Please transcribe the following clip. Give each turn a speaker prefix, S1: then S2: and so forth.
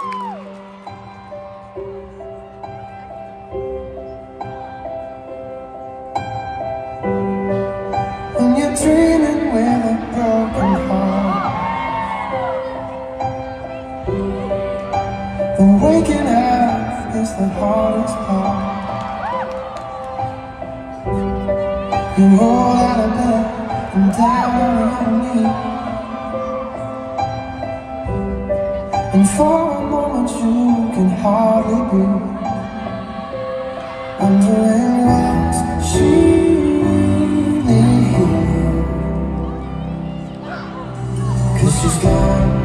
S1: When you're dreaming with a broken heart, the waking up is the hardest part. You roll out of bed and down on your knees, and for a moment you can hardly breathe, wondering what's she here, 'cause she's gone.